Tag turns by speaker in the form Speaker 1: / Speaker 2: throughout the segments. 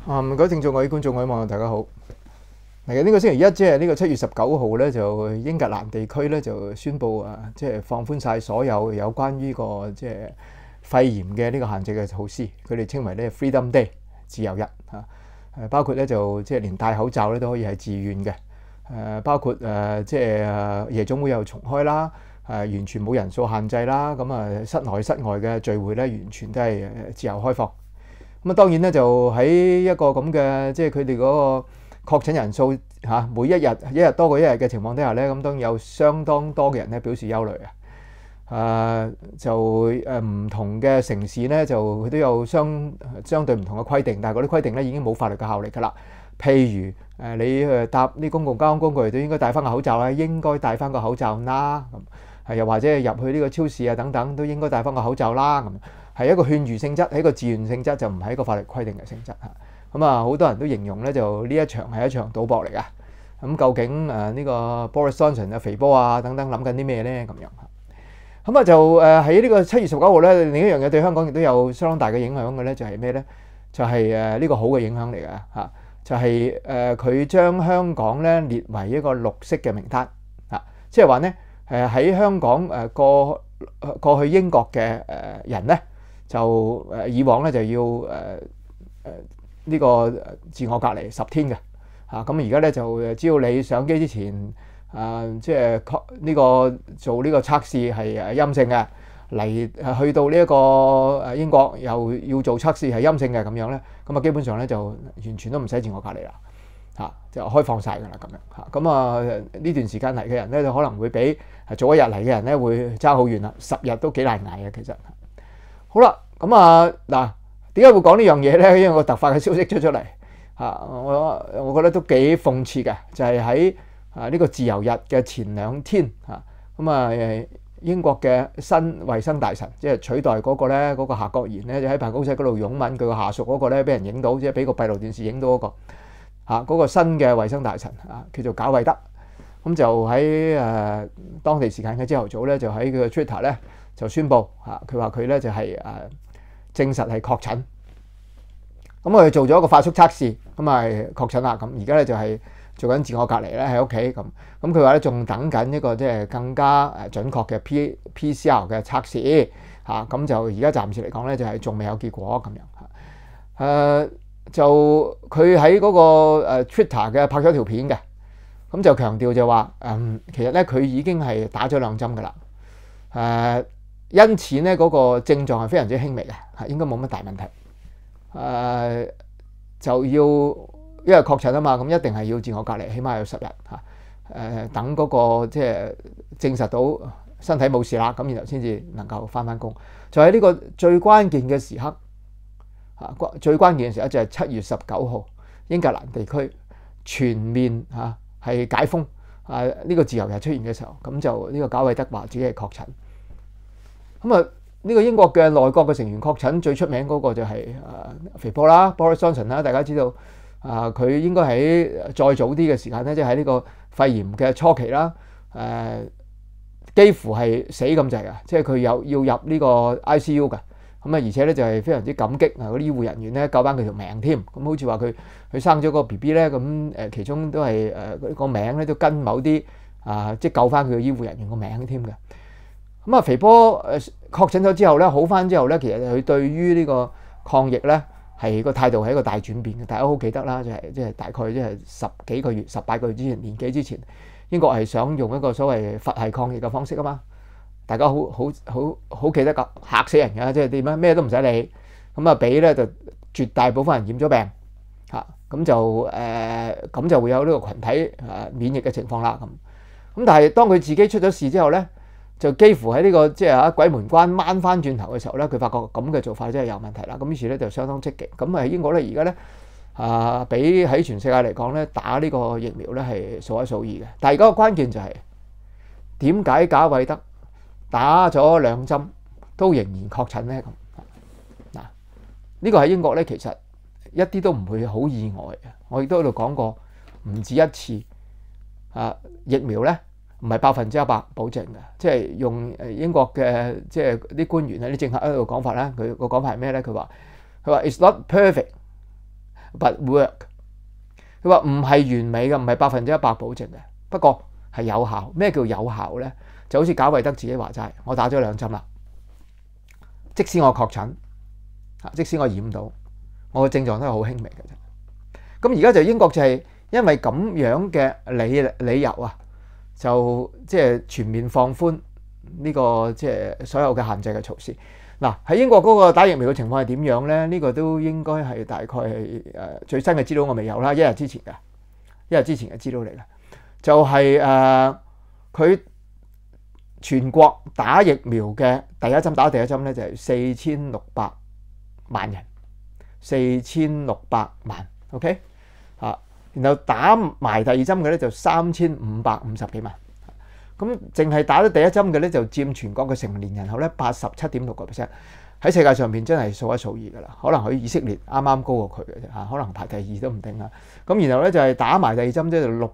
Speaker 1: 各位聽眾、各位觀眾、各位網友，大家好。嚟緊呢個星期一，即係呢個7月19號咧，就英格蘭地區咧就宣布即係放寬晒所有關於個即係肺炎嘅呢個限制嘅措施。佢哋稱為咧 Freedom Day 自由日嚇。包括咧就即係連戴口罩咧都可以係自願嘅。包括即係夜總會又重開啦，完全冇人數限制啦。咁室內室外嘅聚會咧，完全都係自由開放。咁當然咧就喺一個咁嘅即係佢哋嗰個確診人數每一日多過一日嘅情況底下咧，咁當然有相當多嘅人咧表示憂慮唔同嘅城市咧就佢都有相對唔同嘅規定，但係嗰啲規定咧已經冇法律嘅效力㗎啦。譬如你搭啲公共交通工具都應該戴翻個口罩啦，應該戴翻個口罩啦。咁又或者入去呢個超市等等都應該戴翻個口罩啦。咁係一個勸喻性質，係一個自願性質，就唔係一個法律規定嘅性質嚇。咁好多人都形容咧，就呢一場係一場賭博嚟㗎。咁究竟呢個 Boris Johnson 肥波等等諗緊啲咩咧？咁樣咁就喺呢個7月19號咧，另一樣嘢對香港亦都有相當大嘅影響嘅咧，就係咩咧？就係呢個好嘅影響嚟㗎嚇。就係佢將香港咧列為一個綠色嘅名單嚇，即係話咧喺香港過去英國嘅人咧。就以往咧就要呢個自我隔離10天嘅嚇，咁而家咧就只要你上機之前即係呢個做呢個測試係陰性嘅，去到呢一個英國又要做測試係陰性嘅咁樣咧，咁基本上咧就完全都唔使自我隔離啦嚇，就開放晒㗎啦咁樣嚇。咁呢段時間嚟嘅人咧就可能會比早一日嚟嘅人咧會爭好遠啦，10日都幾難捱嘅其實。好啦，咁嗱，點解會講呢樣嘢咧？因為個突發嘅消息出嚟我覺得都幾諷刺嘅，就係喺呢個自由日嘅前2天英國嘅新衛生大臣，即係取代嗰個咧，嗰個夏國賢咧，就喺辦公室嗰度擁吻佢個下屬嗰個咧，俾人影到，即係俾個閉路電視影到嗰個嗰個新嘅衛生大臣叫做賈偉德，咁就喺當地時間嘅朝頭早咧，就喺佢嘅 Twitter 咧。就宣布佢話佢咧就係證實係確診，咁佢做咗一個快速測試，咁確診啦。咁而家咧就係做緊自我隔離咧喺屋企咁。咁佢話咧仲等緊一個即係更加準確嘅 PCR 嘅測試咁就而家暫時嚟講咧就係仲未有結果咁樣就佢喺嗰個Twitter 嘅拍咗條片嘅，咁就強調就話其實咧佢已經係打咗2針㗎啦因此咧嗰個症狀係非常之輕微嘅應該冇乜大問題就要因為確診啊嘛，咁一定係要自我隔離，起碼有10日等嗰個即係證實到身體冇事啦，咁然後先至能夠翻工。就喺呢個最關鍵嘅時刻最關鍵嘅時刻就係7月19號英格蘭地區全面係解封呢個自由日出現嘅時候，咁就呢個賈偉德話自己係確診。咁呢個英國嘅內閣嘅成員確診最出名嗰個就係肥波啦 ，Boris Johnson 啦，大家知道佢應該喺再早啲嘅時間咧，即係喺呢個肺炎嘅初期啦，幾乎係死咁滯啊！即係佢要入呢個 ICU 嘅，咁而且咧就係非常之感激嗰啲醫護人員咧救翻佢條命添。咁好似話佢生咗個 BB 咧，咁其中都係個名咧都跟某啲即係救翻佢嘅醫護人員個名添嘅。咁肥波確診咗之後咧，好翻之後咧，其實佢對於呢個抗疫咧係個態度係一個大轉變嘅。大家好記得啦，就係即係大概即係10幾個月、18個月之前，年幾之前，英國係想用一個所謂佛系抗疫嘅方式啊嘛。大家好記得㗎，嚇死人㗎，即係點樣咩都唔使理，咁俾咧就絕大部分人染咗病咁就會有呢個群體免疫嘅情況啦。咁但係當佢自己出咗事之後咧，就幾乎喺呢個即係鬼門關掹翻轉頭嘅時候咧，佢發覺咁嘅做法真係有問題啦。咁於是咧就相當積極。咁喺英國咧而家咧比喺全世界嚟講咧打呢個疫苗咧係數一數二嘅。但係而家個關鍵就係點解賈偉德打咗2針都仍然確診咧？咁呢個喺英國咧其實一啲都唔會好意外嘅。我亦都喺度講過唔止一次疫苗咧。唔係100%保證嘅，即係用英國嘅即係啲官員啲政客喺度講法咧，佢個講法係咩咧？佢話 It's not perfect, but work。佢話唔係完美嘅，唔係100%保證嘅，不過係有效。咩叫有效呢？就好似賈維德自己話齋，我打咗2針啦，即使我確診，即使我染到，我嘅症狀都係好輕微嘅啫。咁而家就英國就係因為咁樣嘅理由啊，就即係全面放寬呢個即係所有嘅限制嘅措施。嗱，喺英國嗰個打疫苗嘅情況係點樣呢？呢個都應該係大概係最新嘅資料我未有啦，一日之前嘅資料嚟嘅，就係佢全國打疫苗嘅第一針咧就係4600萬人，4600萬 ，OK 啊，然後打埋第二針嘅咧就3550幾萬。咁淨係打咗第一針嘅咧，就佔全國嘅成年人口咧87.6%，喺世界上邊真係數一數二噶啦。可能佢以色列啱啱高過佢嘅啫嚇，可能排第2都唔定啦。咁然後咧就係打埋第二針，即係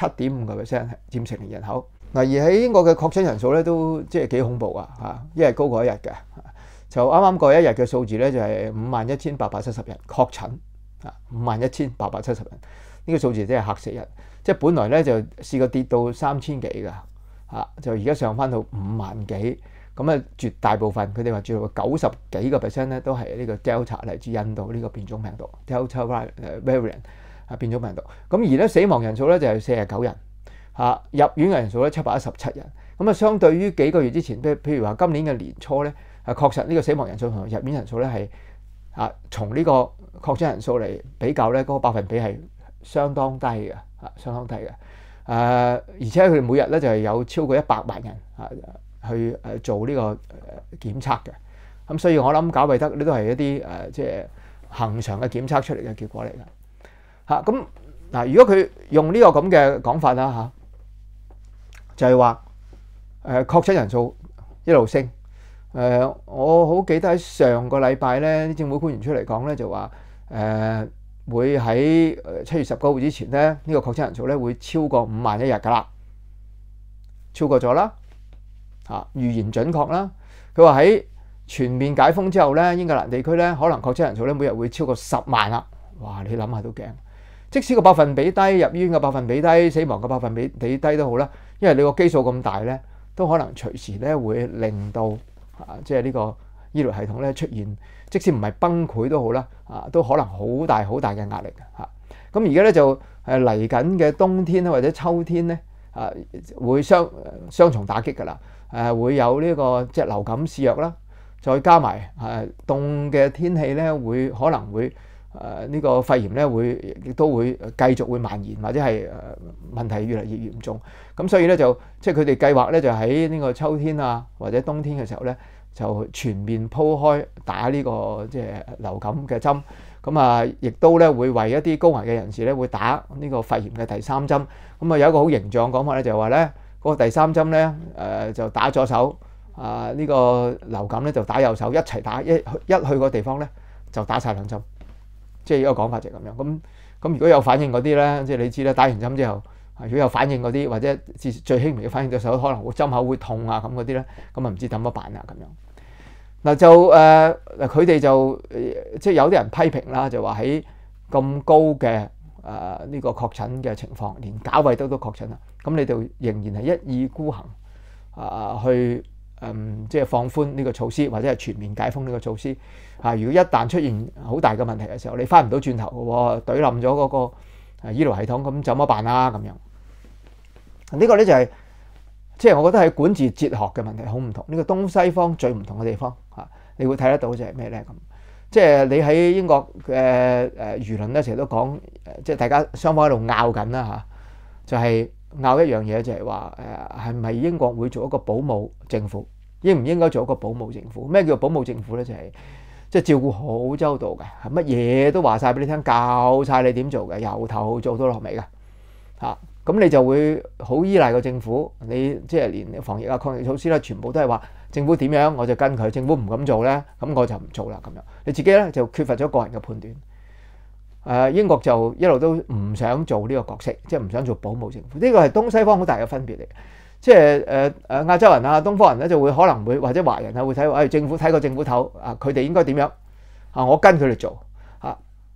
Speaker 1: 67.5%佔成年人口。嗱，而喺英國嘅確診人數咧都即係幾恐怖啊嚇，一日高過一日嘅。就啱啱過一日嘅數字咧就係51,870人確診啊，51,870人呢個數字真係嚇死人。即係本來咧就試過跌到3000幾㗎。就而家上翻到5萬幾，咁啊絕大部分佢哋話絕大90幾個%咧都係呢個 Delta 嚟自印度呢個變種病毒 Delta variant 變種病毒。咁而咧死亡人數咧就係49人，入院嘅人數咧717人。咁啊相對於幾個月之前，譬如話今年嘅年初咧，確實呢個死亡人數同入院人數咧係從呢個確診人數嚟比較咧，嗰個百分比係相當低嘅，相當低嘅。而且佢哋每日咧就係有超過100萬人去做呢個檢測嘅，咁所以我諗賈維德呢都係一啲即係恆常嘅檢測出嚟嘅結果嚟嘅。咁嗱，如果佢用呢個咁嘅講法啦就係話確診人數一路升。我好記得喺上個禮拜咧，啲政府官員出嚟講咧就話會喺7月19號之前咧，呢個確診人數咧會超過5萬一日㗎啦，超過咗啦，預言準確啦。佢話喺全面解封之後咧，英格蘭地區咧可能確診人數咧每日會超過10萬啦。哇！你諗下都驚。即使個百分比低，入醫院嘅百分比低，死亡嘅百分比低都好啦，因為你個基數咁大咧，都可能隨時咧會令到即係呢個醫療系統咧出現，即使唔係崩潰都好啦，都可能好大嘅壓力嘅。咁而家咧就嚟緊嘅冬天咧或者秋天咧會雙重打擊㗎啦。會有呢個即係流感肆虐啦，再加埋凍嘅天氣咧可能會呢個肺炎咧亦都會繼續會蔓延，或者係問題越嚟越嚴重。咁所以咧就即係佢哋計劃咧就喺呢個秋天或者冬天嘅時候咧，就全面鋪開打呢個即係流感嘅針。咁亦都咧會為一啲高危嘅人士咧會打呢個肺炎嘅第3針。咁有一個好形象講法咧，就係話咧嗰個第3針咧就打左手，呢個流感咧就打右手，一齊打，一去個地方咧就打晒2針。即係一個講法就係咁樣。咁如果有反應嗰啲咧，即係你知啦，打完針之後，如果有反應嗰啲，或者最輕微嘅反應，隻手可能會針口會痛咁嗰啲咧，咁唔知點樣辦咁樣。嗱就佢哋就即係有啲人批評啦，就話喺咁高嘅呢個確診嘅情況，連賈維德都確診啦，咁你就仍然係一意孤行去即係放寬呢個措施，或者係全面解封呢個措施。如果一旦出現好大嘅問題嘅時候，你翻唔到轉頭嘅喎，懟冧咗嗰個醫療系統，咁怎麼辦咁樣？呢個咧就係即係我覺得係管治哲學嘅問題，好唔同。呢個東西方最唔同嘅地方你會睇得到就係咩咧咁？即係你喺英國嘅輿論咧，成日都講即係大家雙方喺度拗緊啦就係拗一樣嘢，就係話係咪英國會做一個保姆政府，應唔應該做一個保姆政府？咩叫保姆政府咧？就係即係照顧好周到嘅，係乜嘢都話晒俾你聽，教晒你點做嘅，由頭做到落尾嘅咁你就會好依賴個政府。你即係連防疫抗疫措施咧，全部都係話政府點樣我就跟佢，政府唔咁做咧，咁我就唔做啦咁樣。你自己咧就缺乏咗個人嘅判斷。英國就一路都唔想做呢個角色，即係唔想做保姆政府。呢個係東西方好大嘅分別嚟。即係亞洲人東方人咧就會可能會或者華人會睇政府睇個政府頭佢哋應該點樣我跟佢哋做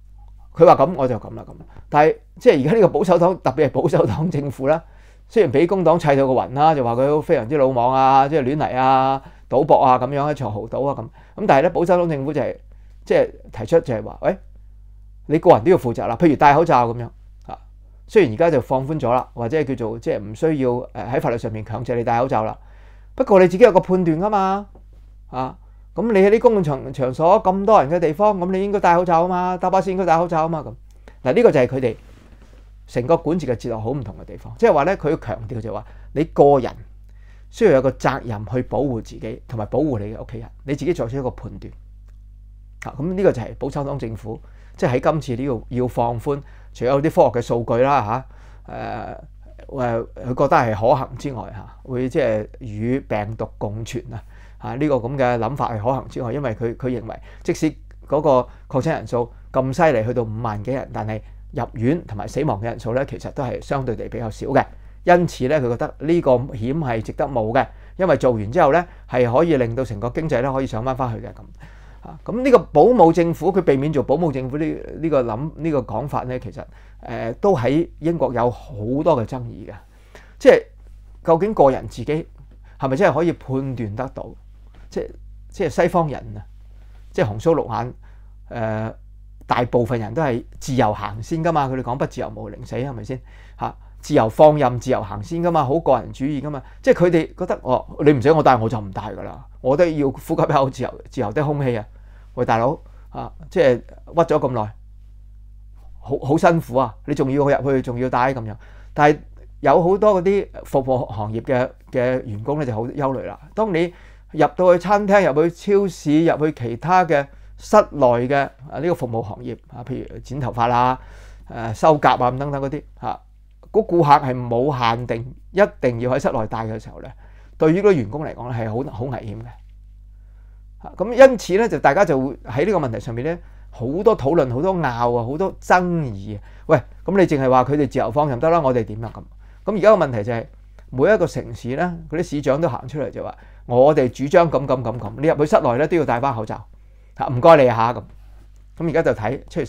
Speaker 1: 佢話咁我就咁啦咁。但係即係而家呢個保守黨，特別係保守黨政府啦，雖然俾工黨砌到個暈啦，就話佢非常之魯莽啊，即係亂嚟啊、賭博啊咁樣一場豪賭啊咁。但係咧保守黨政府就係即係提出就係話，喂，你個人都要負責啦，譬如戴口罩咁樣啊。雖然而家就放寬咗啦，或者係叫做即係唔需要喺法律上面強制你戴口罩啦。不過你自己有個判斷噶嘛啊。咁你喺啲公共場所咁多人嘅地方，咁你應該戴口罩啊嘛，搭巴士應該戴口罩啊嘛咁。嗱，呢個就係佢哋成個管治嘅哲學好唔同嘅地方，即係話咧，佢強調就係話你個人需要有個責任去保護自己同埋保護你嘅屋企人，你自己作出一個判斷。咁呢個就係保守黨政府即係喺今次呢個要放寬，除咗有啲科學嘅數據啦佢覺得係可行之外會即係與病毒共存呢個咁嘅諗法係可行之外，因為佢認為即使嗰個確診人數咁犀利去到5萬幾人，但係入院同埋死亡嘅人數咧，其實都係相對地比較少嘅。因此咧，佢覺得呢個險係值得冒嘅，因為做完之後咧係可以令到成個經濟咧可以上翻去嘅咁。咁呢個保姆政府，佢避免做保姆政府呢個講法咧，其實都喺英國有好多嘅爭議嘅，即係究竟個人自己係咪真係可以判斷得到？即係西方人即係紅鬚綠眼大部分人都係自由行先噶嘛，佢哋講不自由無寧死係咪先自由放任、自由行先噶嘛，好個人主義噶嘛，即係佢哋覺得你唔使我戴我就唔戴噶啦，我都要呼吸一口自由的空氣啊！喂大佬即係屈咗咁耐，好辛苦啊！你仲要入去，仲要戴咁樣，但係有好多嗰啲服務行業嘅員工咧就好憂慮啦。當你入到去餐廳、入去超市、入去其他嘅室內嘅呢個服務行業譬如剪頭髮啦、修甲等等嗰啲嗰顧客係冇限定，一定要喺室內戴嘅時候咧，對於嗰啲員工嚟講咧係好危險嘅。咁因此咧，就大家就會喺呢個問題上面咧好多討論、好多拗好多爭議。喂，咁你淨係話佢哋自由放任得啦，我哋點啊咁？咁而家個問題就係每一個城市咧，嗰啲市長都行出嚟就話：我哋主張咁，你入去室內咧都要戴翻口罩。唔該你咁。咁而家就睇7月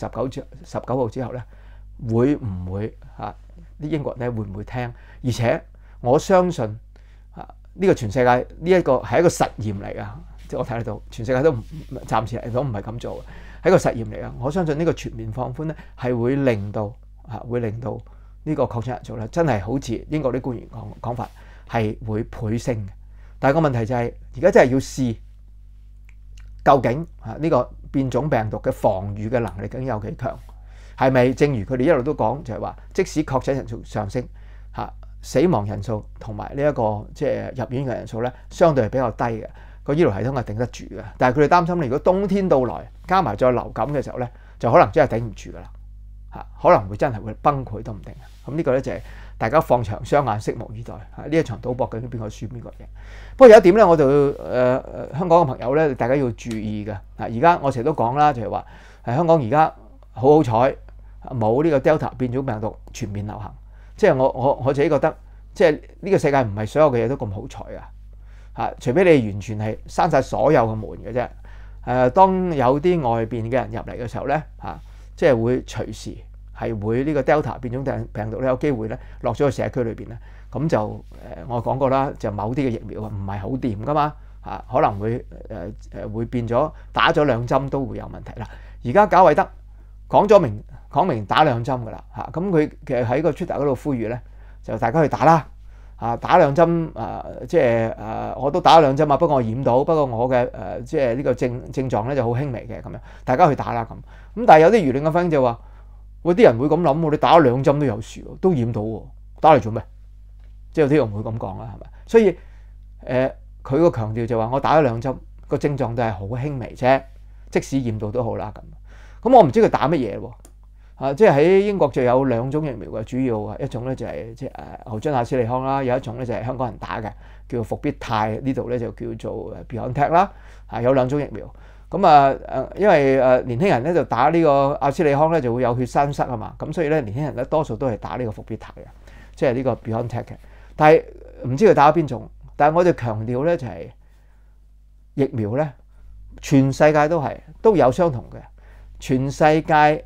Speaker 1: 19號之後咧，會唔會啲英國人咧會唔會聽？而且我相信呢個全世界呢一個係一個實驗嚟㗎，即係我睇得到全世界都暫時嚟講唔係咁做嘅，係一個實驗嚟㗎。我相信呢個全面放寬咧係會令到呢個確診人數咧真係好似英國啲官員講法係會倍升嘅。但係個問題就係而家真係要試究竟呢個變種病毒嘅防禦嘅能力究竟有幾強？係咪正如佢哋一路都講，就係話即使確診人數上升死亡人數同埋呢一個即係入院嘅人數咧，相對係比較低嘅，個醫療系統係頂得住嘅。但係佢哋擔心如果冬天到來加埋再流感嘅時候咧，就可能真係頂唔住噶啦可能會真係會崩潰都唔定。咁呢個咧就係大家放長雙眼，拭目以待呢一場賭博究竟邊個輸邊個贏。不過有一點咧，我就香港嘅朋友咧，大家要注意嘅。而家我成日都講啦，就係話香港而家好彩冇呢個 Delta 變種病毒全面流行。即係我自己覺得，即係呢個世界唔係所有嘅嘢都咁好彩除非你完全係閂晒所有嘅門嘅啫。當有啲外邊嘅人入嚟嘅時候咧即係會隨時係會呢個 Delta 變種病毒咧有機會咧落咗去社區裏邊咧，咁就我講過啦，就某啲嘅疫苗唔係好掂噶嘛可能會變咗打咗2針都會有問題啦。而家賈偉德講明打2針噶啦咁佢其實喺個 Twitter 嗰度呼籲咧，就大家去打啦打2針即係我都打咗2針不過我染到，不過我嘅即係呢個症狀咧就好輕微嘅咁樣，大家去打啦咁。但係有啲輿論嘅分析就話，喂，啲人會咁諗你打咗2針都有事都染到打嚟做咩？即係有啲人會咁講啦，係咪？所以佢個強調就話我打咗2針個症狀都係好輕微啫，即使染到都好啦咁。咁我唔知佢打乜嘢喎即係喺英國就有2種疫苗嘅，主要一種咧就係即係牛津阿斯利康啦，有一種咧就係香港人打嘅，叫復必泰，呢度咧就叫做 BioNTech 啦有2種疫苗。咁因為年輕人咧就打呢個阿斯利康咧就會有血栓塞啊嘛，咁所以咧年輕人咧多數都係打呢個復必泰嘅，即係呢個 BioNTech 嘅。但係唔知佢打咗邊種，但係我哋強調咧就係疫苗咧，全世界都有相同嘅，全世界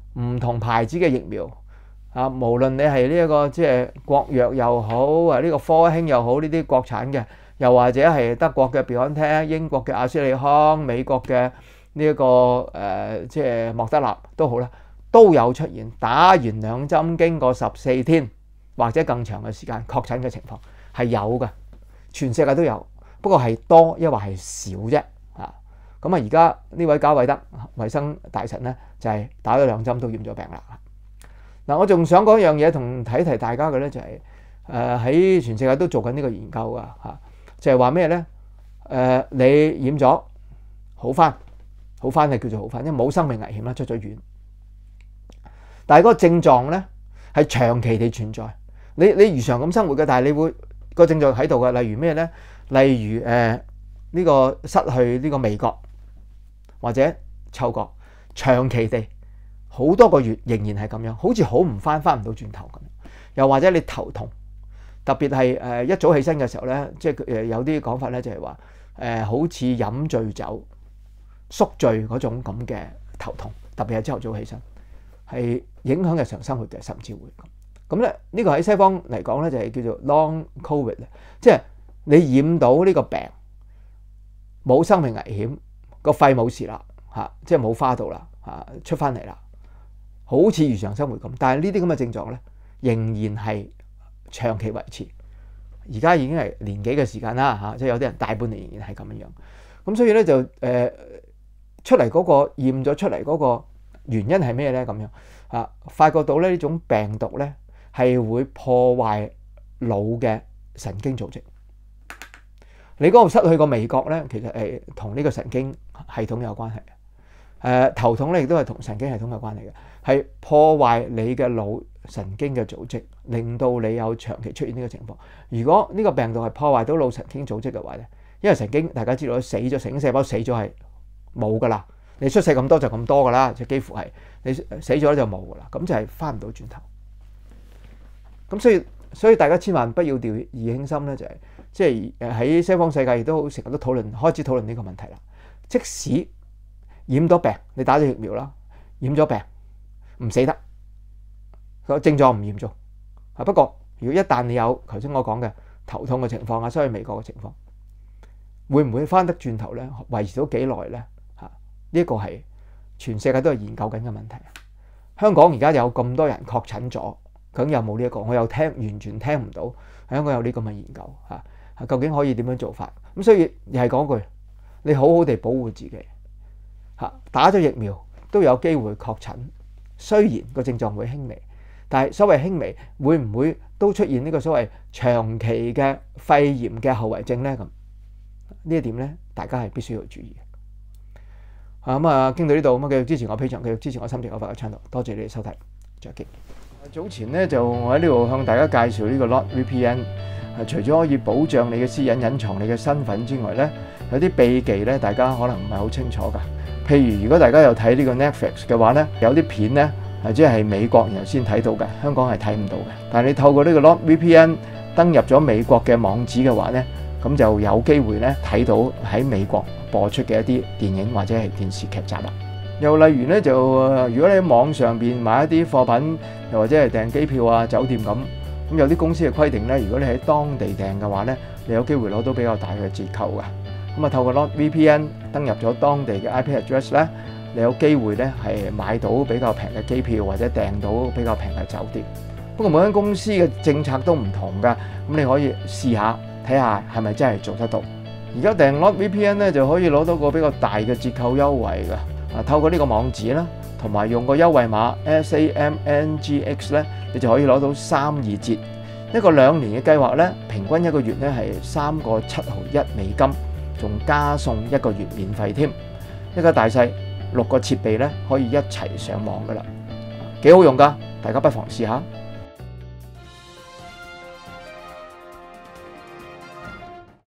Speaker 1: 唔同牌子嘅疫苗啊，無論你係呢一個即係國藥又好啊，呢個科興又好，呢啲國產嘅，又或者係德國嘅 BioNTech、英國嘅阿斯利康、美國嘅呢一個即係莫德納都好啦，都有出現打完2針經過14天或者更長嘅時間確診嘅情況係有嘅，全世界都有，不過係多抑或係少啫啊！咁啊，而家呢位賈偉德衞生大臣咧就係打咗2針都染咗病啦。嗱，我仲想講一樣嘢同提大家嘅咧，就係喺全世界都做緊呢個研究噶嚇，就係話咩咧？你染咗好翻係叫做好翻，因為冇生命危險啦，出咗院。但係嗰個症狀咧係長期地存在。你如常咁生活嘅，但係你會個症狀喺度嘅。例如咩咧？例如呢個失去呢個味覺或者嗅覺，長期地好多個月仍然係咁樣，好似好唔翻唔到轉頭咁。又或者你頭痛，特別係一早起身嘅時候咧，即係有啲講法咧就係話好似飲醉酒宿醉嗰種咁嘅頭痛，特別係朝頭早起身，係影響日常生活嘅，甚至會咁。咁咧呢個喺西方嚟講咧就係叫做 Long COVID， 即係你染到呢個病冇生命危險，個肺冇事啦嚇，即係冇花到啦嚇，出翻嚟啦，好似如常生活咁。但係呢啲咁嘅症狀咧仍然係長期維持，而家已經係年幾嘅時間啦嚇，即係有啲人大半年仍然係咁樣。咁所以咧就出嚟嗰個驗咗出嚟嗰個原因係咩咧？咁樣啊，發覺到咧呢種病毒咧係會破壞腦嘅神經組織。你嗰度失去個味覺咧，其實係同呢個神經系統有關係。頭痛咧亦都係同神經系統有關係嘅，係破壞你嘅腦神經嘅組織，令到你有長期出現呢個情況。如果呢個病毒係破壞到腦神經組織嘅話咧，因為神經大家知道死咗，神經細胞死咗係冇噶啦，你出世咁多就咁多噶啦，就幾乎係你死咗就冇噶啦，咁就係翻唔到轉頭。咁所以大家千萬不要掉以輕心咧，就係即係喺西方世界亦都成日都開始討論呢個問題啦。即使染咗病，你打咗疫苗啦，染咗病唔死得，個症狀唔嚴重。不過如果一旦你有頭先我講嘅頭痛嘅情況啊，失去味覺嘅情況，會唔會翻得轉頭咧？維持到幾耐咧？呢一個係全世界都係研究緊嘅問題。香港而家有咁多人確診咗，究竟有冇呢一個？我又完全聽唔到香港有呢咁嘅研究嚇。究竟可以點樣做法？咁所以又係講句，你好好地保護自己嚇。打咗疫苗都有機會確診，雖然個症狀會輕微，但係所謂輕微會唔會都出現呢個所謂長期嘅肺炎嘅後遺症咧？咁呢一點咧，大家係必須要注意嘅。咁傾到呢度，咁繼續支持我 Patreon，繼續支持我心情可發嘅 channel。多謝你哋收睇，再見。早前咧就我喺呢度向大家介紹呢個 NordVPN，除咗可以保障你嘅私隱、隱藏你嘅身份之外咧，有啲秘技咧，大家可能唔係好清楚㗎。譬如如果大家有睇呢個 Netflix 嘅話咧，有啲片咧即係美國然後先睇到嘅，香港係睇唔到嘅。但係你透過呢個 NordVPN 登入咗美國嘅網址嘅話咧，咁就有機會咧睇到喺美國播出嘅一啲電影或者係電視劇集啦。又例如咧就如果你喺網上邊買一啲貨品，又或者係訂機票啊、酒店咁有啲公司嘅規定咧，如果你喺當地訂嘅話咧，你有機會攞到比較大嘅折扣㗎。咁透過 NordVPN 登入咗當地嘅 IP address 咧，你有機會咧係買到比較平嘅機票或者訂到比較平嘅酒店。不過每間公司嘅政策都唔同㗎，咁你可以試下睇下係咪真係做得到。而家訂 NordVPN 咧就可以攞到個比較大嘅折扣優惠㗎。透過呢個網址啦，同埋用個優惠碼 SAMNGX 咧，你就可以攞到32折。一個2年嘅計劃咧，平均一個月咧係3個7毫1美金，仲加送1個月免費添。一家大細6個設備咧可以一齊上網㗎啦，幾好用㗎，大家不妨試下。